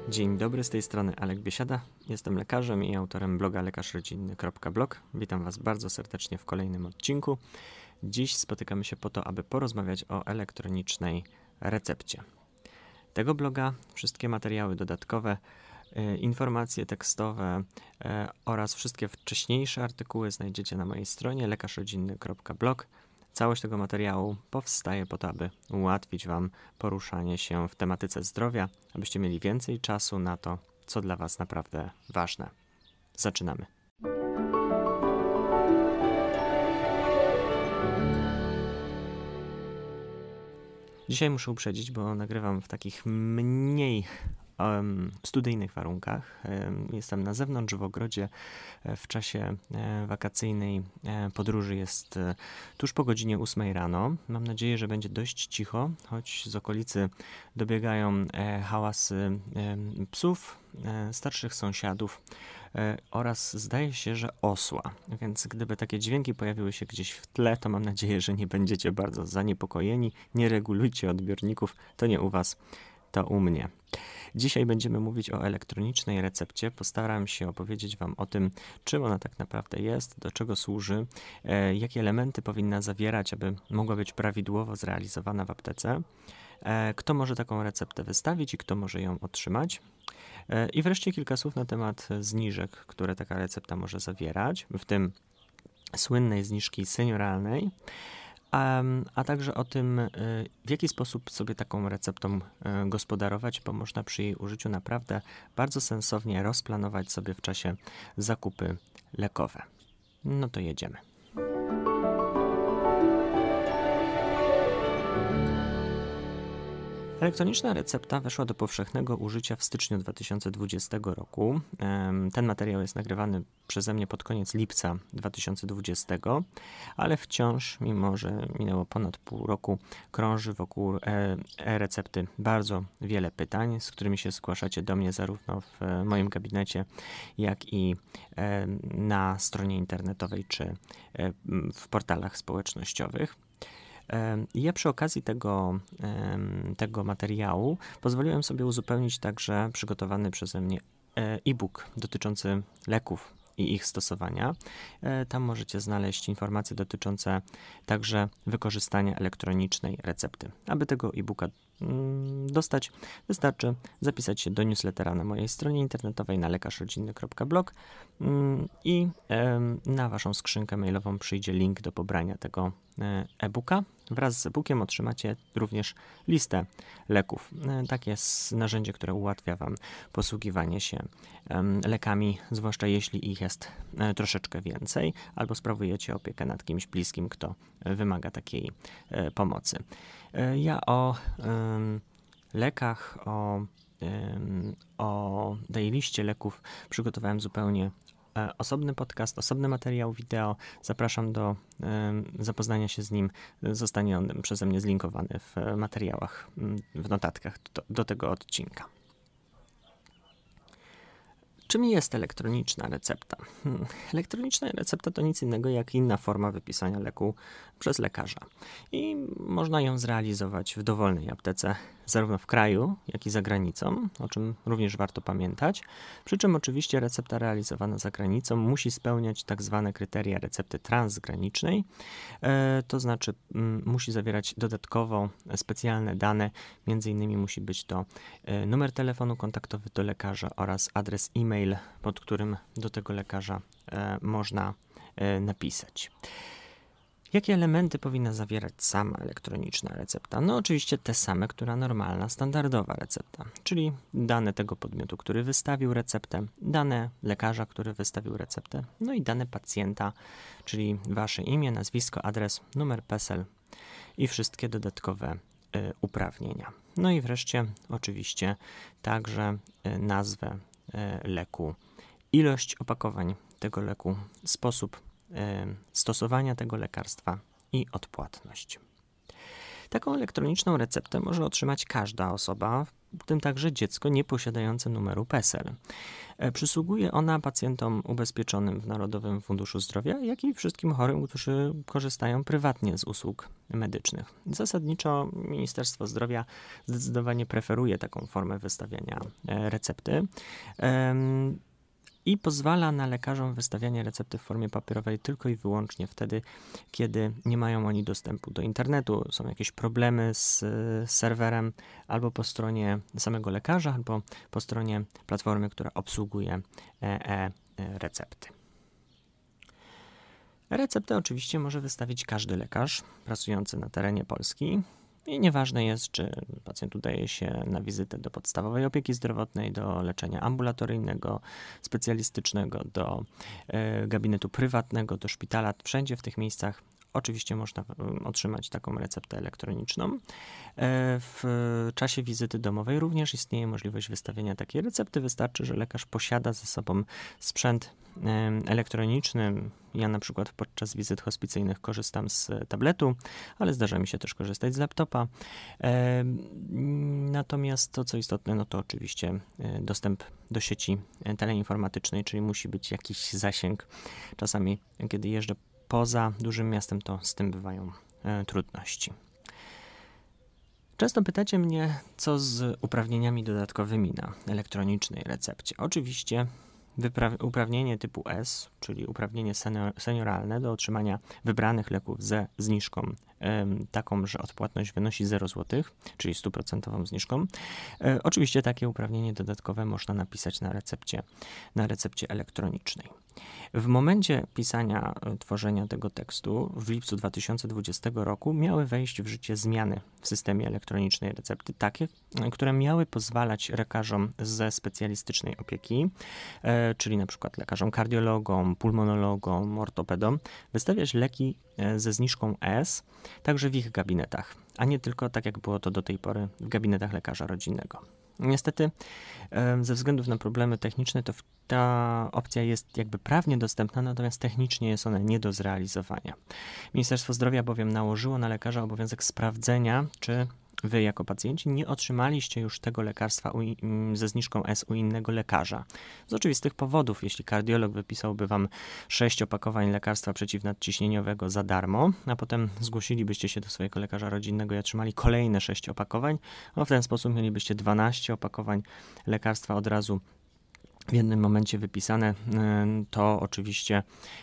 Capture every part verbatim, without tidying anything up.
Dzień dobry, z tej strony Alek Biesiada. Jestem lekarzem i autorem bloga lekarz rodzinny kropka blog. Witam Was bardzo serdecznie w kolejnym odcinku. Dziś spotykamy się po to, aby porozmawiać o elektronicznej recepcie. Tego bloga wszystkie materiały dodatkowe, e, informacje tekstowe e, oraz wszystkie wcześniejsze artykuły znajdziecie na mojej stronie lekarz rodzinny kropka blog. Całość tego materiału powstaje po to, aby ułatwić Wam poruszanie się w tematyce zdrowia, abyście mieli więcej czasu na to, co dla Was naprawdę ważne. Zaczynamy. Dzisiaj muszę uprzedzić, bo nagrywam w takich mniej um, studyjnych warunkach. Um, jestem na zewnątrz w ogrodzie w czasie e, wakacyjnej e, podróży. Jest e, tuż po godzinie ósmej rano. Mam nadzieję, że będzie dość cicho, choć z okolicy dobiegają e, hałasy e, psów, e, starszych sąsiadów e, oraz zdaje się, że osła. Więc gdyby takie dźwięki pojawiły się gdzieś w tle, to mam nadzieję, że nie będziecie bardzo zaniepokojeni. Nie regulujcie odbiorników, to nie u Was, to u mnie. Dzisiaj będziemy mówić o elektronicznej recepcie. Postaram się opowiedzieć Wam o tym, czym ona tak naprawdę jest, do czego służy, e, jakie elementy powinna zawierać, aby mogła być prawidłowo zrealizowana w aptece, e, kto może taką receptę wystawić i kto może ją otrzymać. E, I wreszcie kilka słów na temat zniżek, które taka recepta może zawierać, w tym słynnej zniżki senioralnej. A, a także o tym, w jaki sposób sobie taką receptą gospodarować, bo można przy jej użyciu naprawdę bardzo sensownie rozplanować sobie w czasie zakupy lekowe. No to jedziemy. Elektroniczna recepta weszła do powszechnego użycia w styczniu dwa tysiące dwudziestego roku. Ten materiał jest nagrywany przeze mnie pod koniec lipca dwa tysiące dwudziestego, ale wciąż, mimo że minęło ponad pół roku, krąży wokół e-recepty bardzo wiele pytań, z którymi się zgłaszacie do mnie zarówno w moim gabinecie, jak i na stronie internetowej czy w portalach społecznościowych. Ja przy okazji tego, tego materiału pozwoliłem sobie uzupełnić także przygotowany przeze mnie e-book dotyczący leków i ich stosowania. Tam możecie znaleźć informacje dotyczące także wykorzystania elektronicznej recepty. Aby tego e-booka dostać, wystarczy zapisać się do newslettera na mojej stronie internetowej na lekarz rodzinny kropka blog i na Waszą skrzynkę mailową przyjdzie link do pobrania tego e-booka. Wraz z e-bookiem otrzymacie również listę leków. Takie jest narzędzie, które ułatwia Wam posługiwanie się lekami, zwłaszcza jeśli ich jest troszeczkę więcej, albo sprawujecie opiekę nad kimś bliskim, kto wymaga takiej pomocy. Ja o lekach, o, o tej liście leków przygotowałem zupełnie osobny podcast, osobny materiał wideo. Zapraszam do y, zapoznania się z nim. Zostanie on przeze mnie zlinkowany w materiałach, w notatkach do, do tego odcinka. Czym jest elektroniczna recepta? Hmm. Elektroniczna recepta to nic innego jak inna forma wypisania leku przez lekarza. I można ją zrealizować w dowolnej aptece, zarówno w kraju, jak i za granicą, o czym również warto pamiętać. Przy czym oczywiście recepta realizowana za granicą musi spełniać tak zwane kryteria recepty transgranicznej, e, to znaczy m, musi zawierać dodatkowo specjalne dane, między innymi musi być to e, numer telefonu kontaktowy do lekarza oraz adres e-mail, pod którym do tego lekarza e, można e, napisać. Jakie elementy powinna zawierać sama elektroniczna recepta? No oczywiście te same, która normalna, standardowa recepta, czyli dane tego podmiotu, który wystawił receptę, dane lekarza, który wystawił receptę, no i dane pacjenta, czyli Wasze imię, nazwisko, adres, numer PESEL i wszystkie dodatkowe y, uprawnienia. No i wreszcie oczywiście także y, nazwę y, leku, ilość opakowań tego leku, sposób stosowania tego lekarstwa i odpłatność. Taką elektroniczną receptę może otrzymać każda osoba w tym także dziecko nieposiadające numeru PESEL. Przysługuje ona pacjentom ubezpieczonym w Narodowym Funduszu Zdrowia, jak i wszystkim chorym, którzy korzystają prywatnie z usług medycznych. Zasadniczo Ministerstwo Zdrowia zdecydowanie preferuje taką formę wystawiania recepty i pozwala na lekarzom wystawianie recepty w formie papierowej tylko i wyłącznie wtedy, kiedy nie mają oni dostępu do internetu, są jakieś problemy z serwerem albo po stronie samego lekarza, albo po stronie platformy, która obsługuje e-recepty. Receptę oczywiście może wystawić każdy lekarz pracujący na terenie Polski. I nieważne jest, czy pacjent udaje się na wizytę do podstawowej opieki zdrowotnej, do leczenia ambulatoryjnego, specjalistycznego, do e, gabinetu prywatnego, do szpitala. Wszędzie w tych miejscach oczywiście można otrzymać taką receptę elektroniczną. E, w czasie wizyty domowej również istnieje możliwość wystawienia takiej recepty. Wystarczy, że lekarz posiada ze sobą sprzęt e, elektroniczny. Ja na przykład podczas wizyt hospicyjnych korzystam z tabletu, ale zdarza mi się też korzystać z laptopa. E, natomiast to, co istotne, no to oczywiście dostęp do sieci teleinformatycznej, czyli musi być jakiś zasięg. Czasami, kiedy jeżdżę poza dużym miastem, to z tym bywają e, trudności. Często pytacie mnie, co z uprawnieniami dodatkowymi na elektronicznej recepcie. Oczywiście uprawnienie typu S, czyli uprawnienie senior, senioralne do otrzymania wybranych leków ze zniżką, e, taką, że odpłatność wynosi zero złotych, czyli stuprocentową zniżką. E, oczywiście takie uprawnienie dodatkowe można napisać na recepcie, na recepcie elektronicznej. W momencie pisania, tworzenia tego tekstu w lipcu dwa tysiące dwudziestego roku miały wejść w życie zmiany w systemie elektronicznej recepty, takie, które miały pozwalać lekarzom ze specjalistycznej opieki, e, czyli na przykład lekarzom kardiologom, pulmonologom, ortopedom, wystawiać leki ze zniżką S, także w ich gabinetach, a nie tylko tak jak było to do tej pory w gabinetach lekarza rodzinnego. Niestety, ze względów na problemy techniczne, to ta opcja jest jakby prawnie dostępna, natomiast technicznie jest ona nie do zrealizowania. Ministerstwo Zdrowia bowiem nałożyło na lekarza obowiązek sprawdzenia, czy wy jako pacjenci nie otrzymaliście już tego lekarstwa u, ze zniżką S u innego lekarza. Z oczywistych powodów, jeśli kardiolog wypisałby wam sześć opakowań lekarstwa przeciwnadciśnieniowego za darmo, a potem zgłosilibyście się do swojego lekarza rodzinnego i otrzymali kolejne sześć opakowań, no w ten sposób mielibyście dwanaście opakowań lekarstwa od razu w jednym momencie wypisane. To oczywiście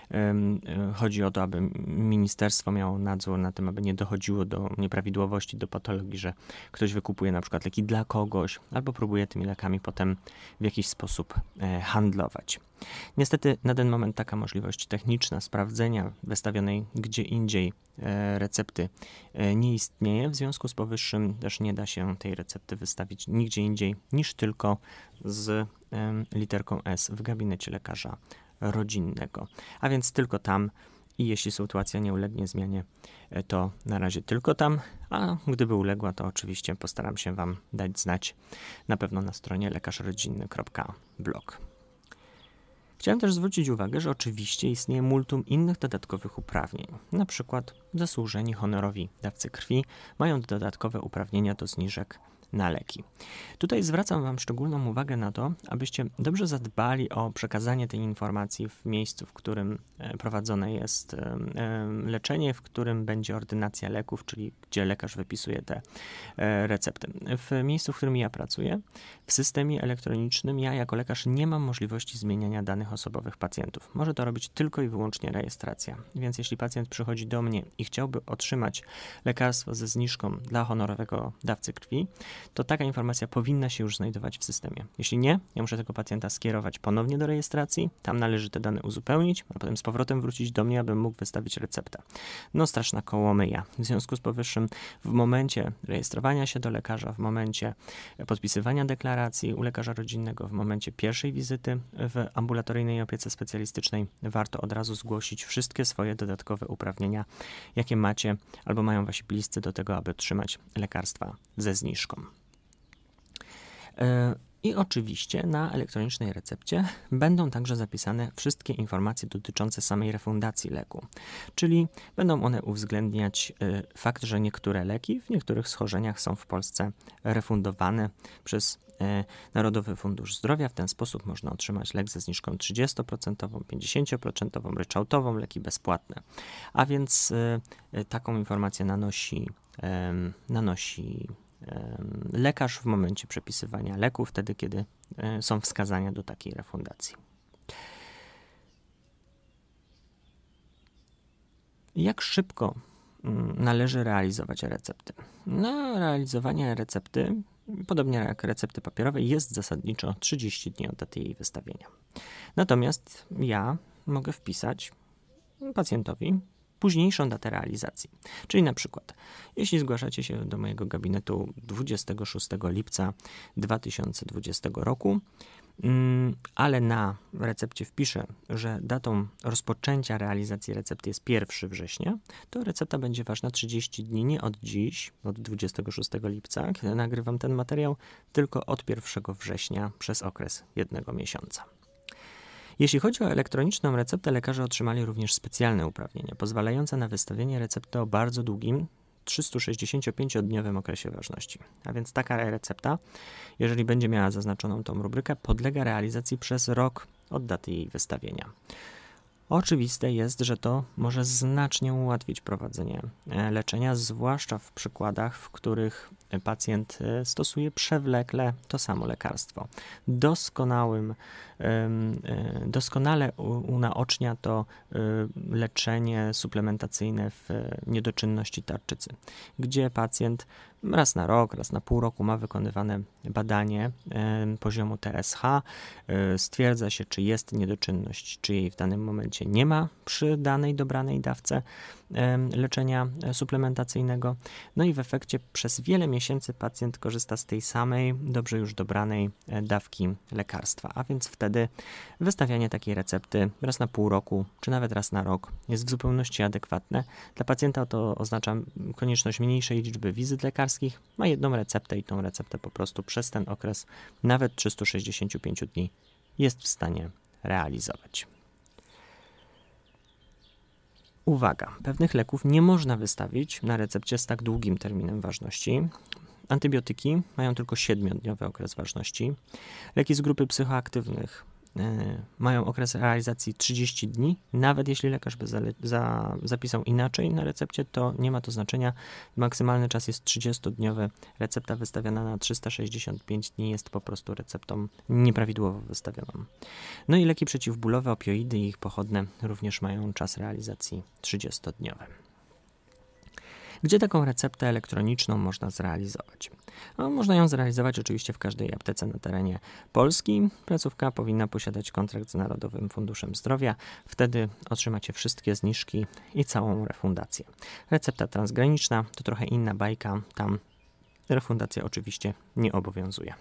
chodzi o to, aby ministerstwo miało nadzór na tym, aby nie dochodziło do nieprawidłowości, do patologii, że ktoś wykupuje na przykład leki dla kogoś albo próbuje tymi lekami potem w jakiś sposób handlować. Niestety na ten moment taka możliwość techniczna sprawdzenia wystawionej gdzie indziej recepty nie istnieje. W związku z powyższym też nie da się tej recepty wystawić nigdzie indziej niż tylko z literką S w gabinecie lekarza rodzinnego. A więc tylko tam i jeśli sytuacja nie ulegnie zmianie, to na razie tylko tam, a gdyby uległa, to oczywiście postaram się wam dać znać na pewno na stronie lekarzrodzinny kropka blog. Chciałem też zwrócić uwagę, że oczywiście istnieje multum innych dodatkowych uprawnień. Na przykład zasłużeni honorowi dawcy krwi mają dodatkowe uprawnienia do zniżek na leki. Tutaj zwracam wam szczególną uwagę na to, abyście dobrze zadbali o przekazanie tej informacji w miejscu, w którym prowadzone jest leczenie, w którym będzie ordynacja leków, czyli gdzie lekarz wypisuje te recepty. W miejscu, w którym ja pracuję, w systemie elektronicznym, ja jako lekarz nie mam możliwości zmieniania danych osobowych pacjentów. Może to robić tylko i wyłącznie rejestracja. Więc jeśli pacjent przychodzi do mnie i chciałby otrzymać lekarstwo ze zniżką dla honorowego dawcy krwi, to taka informacja powinna się już znajdować w systemie. Jeśli nie, ja muszę tego pacjenta skierować ponownie do rejestracji, tam należy te dane uzupełnić, a potem z powrotem wrócić do mnie, abym mógł wystawić receptę. No straszna kołomyja. W związku z powyższym w momencie rejestrowania się do lekarza, w momencie podpisywania deklaracji u lekarza rodzinnego, w momencie pierwszej wizyty w ambulatoryjnej opiece specjalistycznej warto od razu zgłosić wszystkie swoje dodatkowe uprawnienia, jakie macie albo mają wasi bliscy do tego, aby otrzymać lekarstwa ze zniżką. I oczywiście na elektronicznej recepcie będą także zapisane wszystkie informacje dotyczące samej refundacji leku, czyli będą one uwzględniać y, fakt, że niektóre leki w niektórych schorzeniach są w Polsce refundowane przez y, Narodowy Fundusz Zdrowia. W ten sposób można otrzymać lek ze zniżką trzydziestoprocentową, pięćdziesięcioprocentową, ryczałtową, leki bezpłatne. A więc y, y, taką informację nanosi, y, nanosi lekarz w momencie przepisywania leku, wtedy kiedy są wskazania do takiej refundacji. Jak szybko należy realizować recepty? Na realizowanie recepty, podobnie jak recepty papierowe, jest zasadniczo trzydzieści dni od daty jej wystawienia. Natomiast ja mogę wpisać pacjentowi późniejszą datę realizacji. Czyli na przykład, jeśli zgłaszacie się do mojego gabinetu dwudziestego szóstego lipca dwa tysiące dwudziestego roku, ale na recepcie wpiszę, że datą rozpoczęcia realizacji recepty jest pierwszego września, to recepta będzie ważna trzydzieści dni, nie od dziś, od dwudziestego szóstego lipca, kiedy nagrywam ten materiał, tylko od pierwszego września przez okres jednego miesiąca. Jeśli chodzi o elektroniczną receptę, lekarze otrzymali również specjalne uprawnienia, pozwalające na wystawienie recepty o bardzo długim, trzystu sześćdziesięciopięciodniowym okresie ważności. A więc taka recepta, jeżeli będzie miała zaznaczoną tą rubrykę, podlega realizacji przez rok od daty jej wystawienia. Oczywiste jest, że to może znacznie ułatwić prowadzenie leczenia, zwłaszcza w przykładach, w których pacjent stosuje przewlekle to samo lekarstwo. Doskonałym, doskonale unaocznia to leczenie suplementacyjne w niedoczynności tarczycy, gdzie pacjent raz na rok, raz na pół roku ma wykonywane badanie poziomu T S H, stwierdza się, czy jest niedoczynność, czy jej w danym momencie nie ma przy danej dobranej dawce leczenia suplementacyjnego. No i w efekcie przez wiele miesięcy pacjent korzysta z tej samej, dobrze już dobranej dawki lekarstwa, a więc wtedy wystawianie takiej recepty raz na pół roku, czy nawet raz na rok jest w zupełności adekwatne. Dla pacjenta to oznacza konieczność mniejszej liczby wizyt lekarskich, ma jedną receptę i tą receptę po prostu przez ten okres nawet trzystu sześćdziesięciu pięciu dni jest w stanie realizować. Uwaga, pewnych leków nie można wystawić na recepcie z tak długim terminem ważności. Antybiotyki mają tylko siedmiodniowy okres ważności. Leki z grupy psychoaktywnych y, mają okres realizacji trzydzieści dni. Nawet jeśli lekarz by za, za, zapisał inaczej na recepcie, to nie ma to znaczenia. Maksymalny czas jest trzydziestodniowy. Recepta wystawiona na trzysta sześćdziesiąt pięć dni jest po prostu receptą nieprawidłowo wystawioną. No i leki przeciwbólowe, opioidy i ich pochodne również mają czas realizacji trzydziestodniowy. Gdzie taką receptę elektroniczną można zrealizować? No, można ją zrealizować oczywiście w każdej aptece na terenie Polski. Placówka powinna posiadać kontrakt z Narodowym Funduszem Zdrowia. Wtedy otrzymacie wszystkie zniżki i całą refundację. Recepta transgraniczna to trochę inna bajka. Tam refundacja oczywiście nie obowiązuje.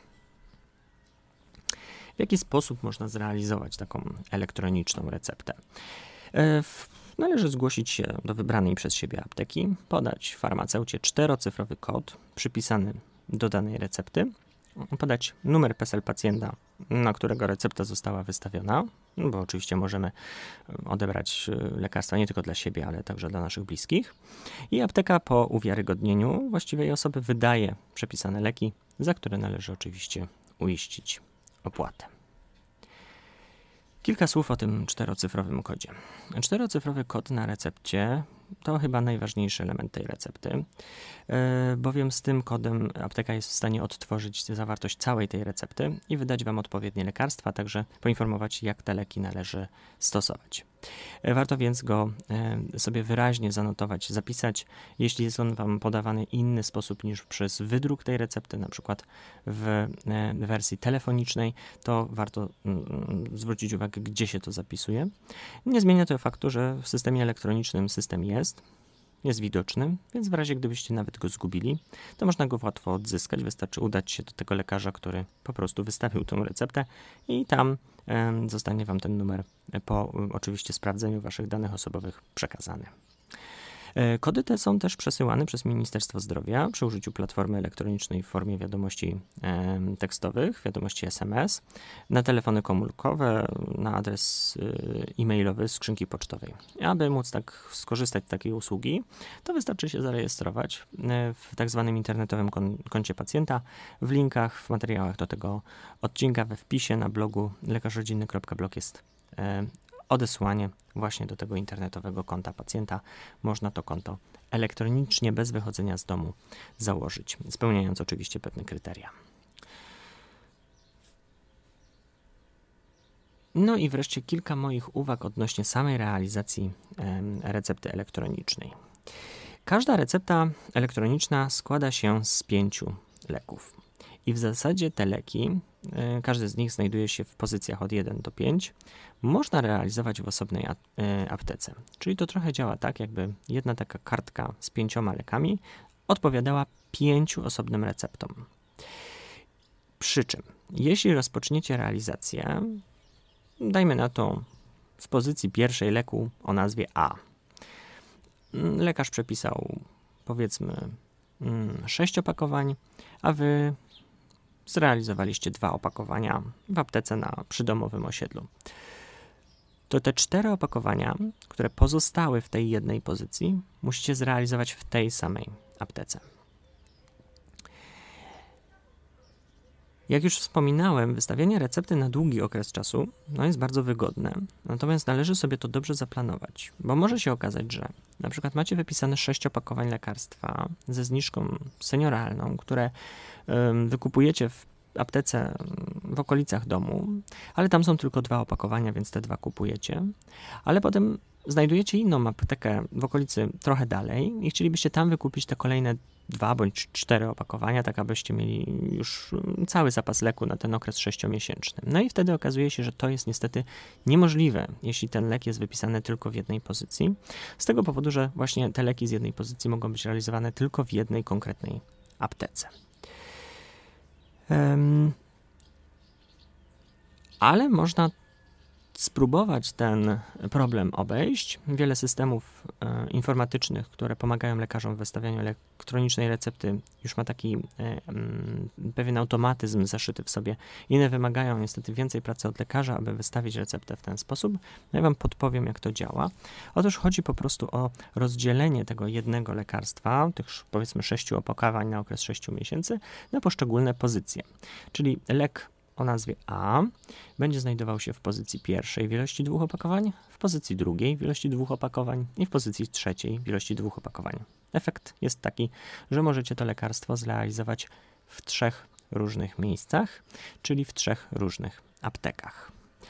W jaki sposób można zrealizować taką elektroniczną receptę? W Należy zgłosić się do wybranej przez siebie apteki, podać farmaceucie czterocyfrowy kod przypisany do danej recepty, podać numer PESEL pacjenta, na którego recepta została wystawiona, bo oczywiście możemy odebrać lekarstwa nie tylko dla siebie, ale także dla naszych bliskich. I apteka po uwiarygodnieniu właściwej osoby wydaje przepisane leki, za które należy oczywiście uiścić opłatę. Kilka słów o tym czterocyfrowym kodzie. Czterocyfrowy kod na recepcie to chyba najważniejszy element tej recepty, bowiem z tym kodem apteka jest w stanie odtworzyć zawartość całej tej recepty i wydać Wam odpowiednie lekarstwa, a także poinformować, jak te leki należy stosować. Warto więc go sobie wyraźnie zanotować, zapisać. Jeśli jest on Wam podawany w inny sposób niż przez wydruk tej recepty, na przykład w wersji telefonicznej, to warto zwrócić uwagę, gdzie się to zapisuje. Nie zmienia to faktu, że w systemie elektronicznym system jest, jest widoczny, więc w razie gdybyście nawet go zgubili, to można go łatwo odzyskać. Wystarczy udać się do tego lekarza, który po prostu wystawił tą receptę i tam e, zostanie Wam ten numer po oczywiście sprawdzeniu Waszych danych osobowych przekazany. Kody te są też przesyłane przez Ministerstwo Zdrowia przy użyciu platformy elektronicznej w formie wiadomości tekstowych, wiadomości S M S, na telefony komórkowe, na adres e-mailowy skrzynki pocztowej. Aby móc tak skorzystać z takiej usługi, to wystarczy się zarejestrować w tak zwanym internetowym koncie pacjenta, w linkach, w materiałach do tego odcinka, we wpisie na blogu lekarz rodzinny kropka blog jest odesłanie właśnie do tego internetowego konta pacjenta. Można to konto elektronicznie, bez wychodzenia z domu założyć, spełniając oczywiście pewne kryteria. No i wreszcie kilka moich uwag odnośnie samej realizacji e, recepty elektronicznej. Każda recepta elektroniczna składa się z pięciu leków. I w zasadzie te leki, y, każdy z nich znajduje się w pozycjach od jeden do pięciu, można realizować w osobnej a, y, aptece. Czyli to trochę działa tak, jakby jedna taka kartka z pięcioma lekami odpowiadała pięciu osobnym receptom. Przy czym, jeśli rozpoczniecie realizację, dajmy na to z pozycji pierwszej leku o nazwie A. Lekarz przepisał, powiedzmy, sześć opakowań, a wy zrealizowaliście dwa opakowania w aptece na przydomowym osiedlu. To te cztery opakowania, które pozostały w tej jednej pozycji, musicie zrealizować w tej samej aptece. Jak już wspominałem, wystawianie recepty na długi okres czasu no jest bardzo wygodne, natomiast należy sobie to dobrze zaplanować, bo może się okazać, że na przykład macie wypisane sześć opakowań lekarstwa ze zniżką senioralną, które y, wykupujecie w aptece w okolicach domu, ale tam są tylko dwa opakowania, więc te dwa kupujecie, ale potem znajdujecie inną aptekę w okolicy trochę dalej i chcielibyście tam wykupić te kolejne dwa bądź cztery opakowania, tak abyście mieli już cały zapas leku na ten okres sześciomiesięczny. No i wtedy okazuje się, że to jest niestety niemożliwe, jeśli ten lek jest wypisany tylko w jednej pozycji, z tego powodu, że właśnie te leki z jednej pozycji mogą być realizowane tylko w jednej konkretnej aptece. Um, ale można spróbować ten problem obejść. Wiele systemów e, informatycznych, które pomagają lekarzom w wystawianiu elektronicznej recepty, już ma taki e, m, pewien automatyzm zaszyty w sobie. Inne wymagają niestety więcej pracy od lekarza, aby wystawić receptę w ten sposób. No ja wam podpowiem, jak to działa. Otóż chodzi po prostu o rozdzielenie tego jednego lekarstwa, tych powiedzmy sześciu opakowań na okres sześciu miesięcy, na poszczególne pozycje. Czyli lek o nazwie A będzie znajdował się w pozycji pierwszej w ilości dwóch opakowań, w pozycji drugiej w ilości dwóch opakowań i w pozycji trzeciej w ilości dwóch opakowań. Efekt jest taki, że możecie to lekarstwo zrealizować w trzech różnych miejscach, czyli w trzech różnych aptekach.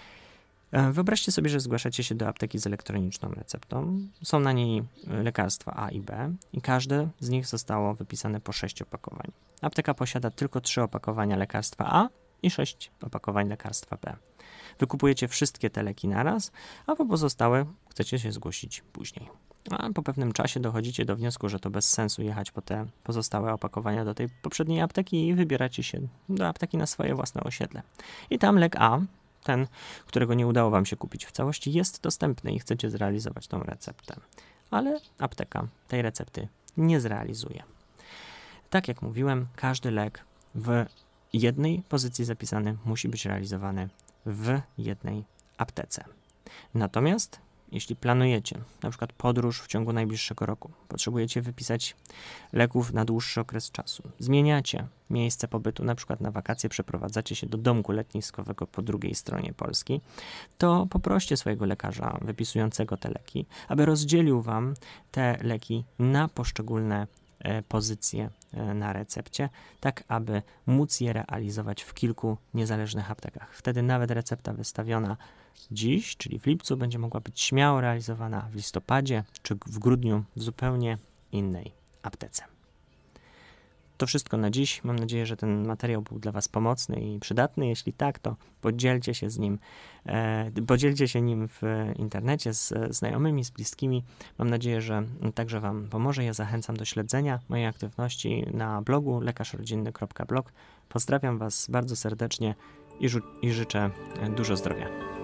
Wyobraźcie sobie, że zgłaszacie się do apteki z elektroniczną receptą. Są na niej lekarstwa A i B i każde z nich zostało wypisane po sześć opakowań. Apteka posiada tylko trzy opakowania lekarstwa A i sześć opakowań lekarstwa B. Wykupujecie wszystkie te leki naraz, a po pozostałe chcecie się zgłosić później. A po pewnym czasie dochodzicie do wniosku, że to bez sensu jechać po te pozostałe opakowania do tej poprzedniej apteki i wybieracie się do apteki na swoje własne osiedle. I tam lek A, ten, którego nie udało wam się kupić w całości, jest dostępny i chcecie zrealizować tą receptę. Ale apteka tej recepty nie zrealizuje. Tak jak mówiłem, każdy lek w jednej pozycji zapisany musi być realizowany w jednej aptece. Natomiast jeśli planujecie na przykład podróż w ciągu najbliższego roku, potrzebujecie wypisać leków na dłuższy okres czasu, zmieniacie miejsce pobytu, na przykład na wakacje przeprowadzacie się do domku letniskowego po drugiej stronie Polski, to poproście swojego lekarza wypisującego te leki, aby rozdzielił wam te leki na poszczególne pozycje na recepcie, tak aby móc je realizować w kilku niezależnych aptekach. Wtedy nawet recepta wystawiona dziś, czyli w lipcu, będzie mogła być śmiało realizowana w listopadzie czy w grudniu w zupełnie innej aptece. To wszystko na dziś. Mam nadzieję, że ten materiał był dla was pomocny i przydatny. Jeśli tak, to podzielcie się z nim, e, podzielcie się nim w internecie z znajomymi, z bliskimi. Mam nadzieję, że także wam pomoże. Ja zachęcam do śledzenia mojej aktywności na blogu lekarz rodzinny kropka blog. Pozdrawiam was bardzo serdecznie i, i życzę dużo zdrowia.